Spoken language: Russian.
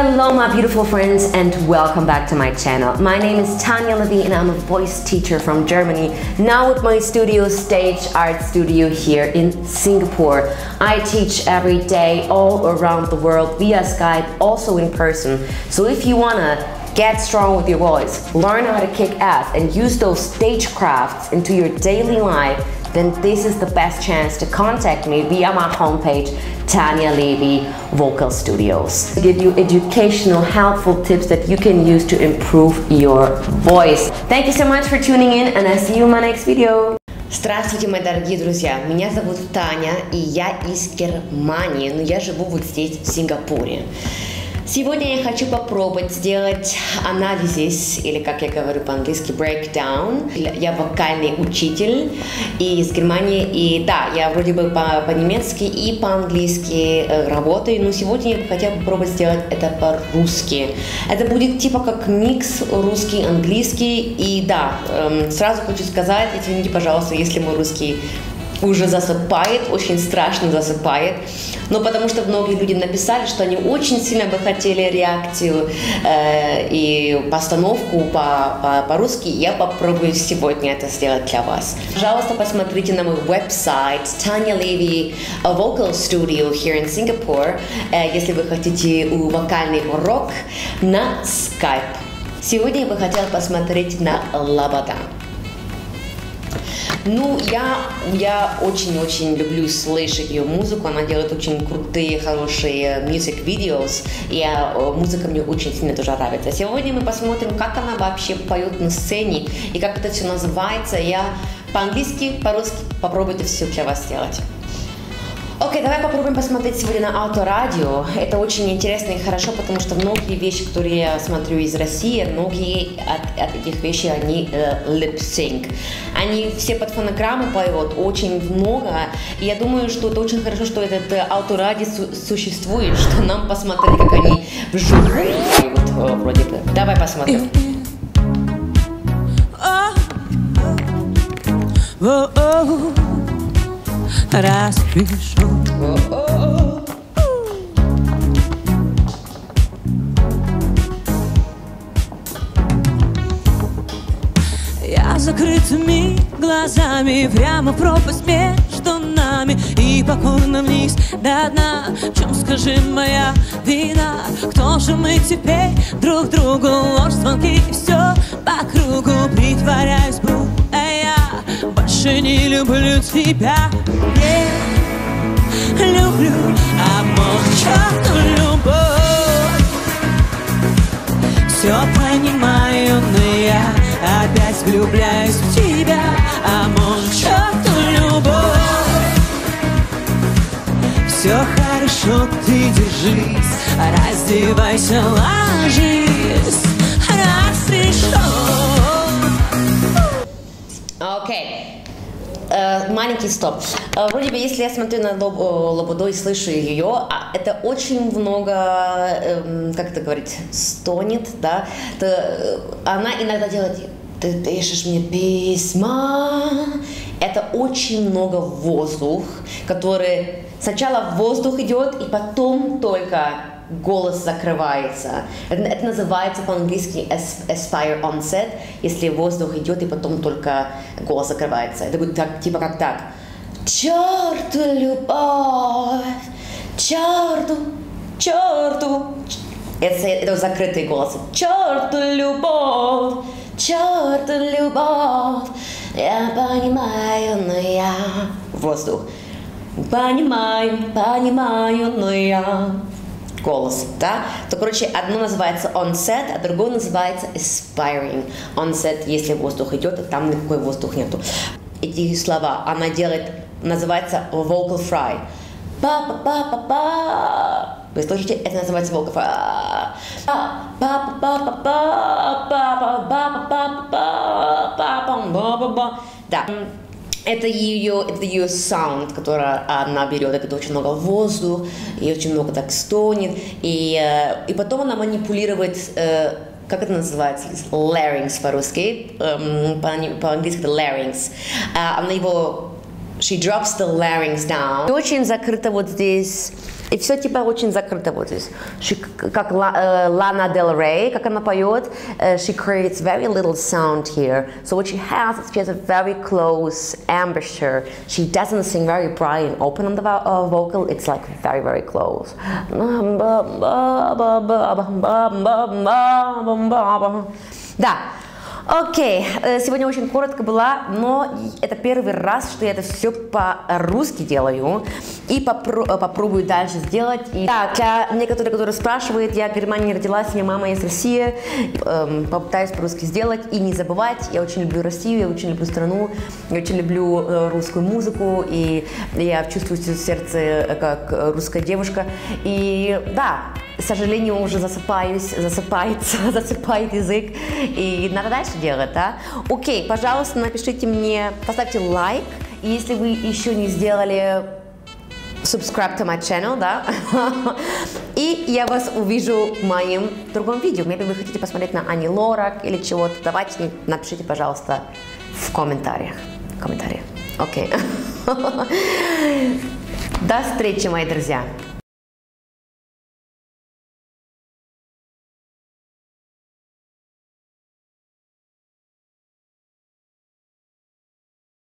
Hello my beautiful friends and welcome back to my channel. My name is Tania and I'm a voice teacher from Germany, now with my studio, Stage Art Studio here in Singapore. I teach every day all around the world via Skype, also in person. So if you wanna get strong with your voice, learn how to kick ass and use those stage crafts into your daily life, then this is the best chance to contact me via my homepage, Tania Levy Vocal Studios. I give you educational, helpful tips that you can use to improve your voice. Thank you so much for tuning in and I'll see you in my next video. Здравствуйте, мои дорогие друзья! Меня зовут Таня, и я из Германии, но я живу вот здесь, в Сингапуре. Сегодня я хочу попробовать сделать анализ, или как я говорю по-английски, breakdown. Я вокальный учитель из Германии, и да, я вроде бы по-немецки и по-английски работаю, но сегодня я бы хотела попробовать сделать это по-русски. Это будет типа как микс русский-английский, и да, сразу хочу сказать, извините, пожалуйста, если мой русский уже засыпает, очень страшно засыпает, но потому что многие люди написали, что они очень сильно бы хотели реакцию и постановку по-русски. Я попробую сегодня это сделать для вас. Пожалуйста, посмотрите на мой веб-сайт Tania Levy Vocal Studio here in Singapore, если вы хотите вокальный урок на Skype. Сегодня я бы хотела посмотреть на LOBODA. Ну, я очень-очень люблю слышать ее музыку, она делает очень крутые, хорошие music videos, и музыка мне очень сильно тоже нравится. Сегодня мы посмотрим, как она вообще поет на сцене, и как это все называется. Я по-английски, по-русски попробую это все для вас сделать. Окей, давай попробуем посмотреть сегодня на Авторадио. Это очень интересно и хорошо, потому что многие вещи, которые я смотрю из России, многие от этих вещей, они lip-sync. Они все под фонограмму поют, очень много. И я думаю, что это очень хорошо, что этот Авторадио существует, что нам посмотреть, как они вживую поют, вроде бы. Давай посмотрим. Раз пришел. Я закрытыми глазами прямо в пропасть между нами и покорно вниз до дна. В чем, скажи, моя вина? Кто же мы теперь друг другу? Ложь, звонки и все по кругу. Притворяюсь, будто я больше не люблю тебя. Не люблю, а может, чёрту любовь. Все понимаю, но я опять влюбляюсь в тебя. А может, чёрту любовь. Все хорошо, ты держись, раздевайся, ложись, раз пришел. Окей. Маленький стоп. Вроде бы, если я смотрю на LOBODA и слышу ее, это очень много, как это говорить, стонет, да? Она иногда делает: ты пишешь мне письма. Это очень много воздух, который сначала воздух идет, и потом только голос закрывается. Это называется по-английски aspire onset, если воздух идет и потом только голос закрывается. Это будет так, типа как так. Чёрту любовь, чёрту, чёрту. Это закрытый голос. Чёрту любовь, чёрту любовь. Я понимаю, но я воздух. Понимаю, но я голос, да? То, короче, одно называется onset, а другое называется aspiring. Onset, если воздух идет, а там никакой воздух нету. Эти слова она делает, называется vocal fry. Па-па-па-па-па. Вы слышите? Это называется vocal fry. Па-па-па-па-па-па-па-па-па-па-па-па-па-па-па. Да. Это ее саунд, который она берет, это очень много воздуха, и очень много так стонет, и потом она манипулирует, как это называется, larynx по-русски, по-английски это larynx, она его, she drops the larynx down. Очень закрыто вот здесь И все типа очень закрыто вот здесь. Как Лана Дель Рей, как она поет, she creates very little sound here. So what she has is a very close embouchure. She doesn't sing very bright and open on the vocal. It's like very, very close. Да. Окей, сегодня очень коротко была, но это первый раз, что я это все по-русски делаю, и попробую дальше сделать. И, да, для некоторых, которые спрашивают, я в Германии родилась, у меня мама из России, попытаюсь по-русски сделать, и не забывать, я очень люблю Россию, я очень люблю страну, я очень люблю русскую музыку, и я чувствую в сердце как русская девушка, и да, к сожалению, уже засыпает язык, и надо дальше делать, да? Окей, пожалуйста, напишите мне, поставьте лайк, и если вы еще не сделали subscribe to my channel, да, и я вас увижу в моем другом видео. Если вы хотите посмотреть на Ани Лорак или чего-то, давайте напишите, пожалуйста, в комментариях. Окей. До встречи, мои друзья.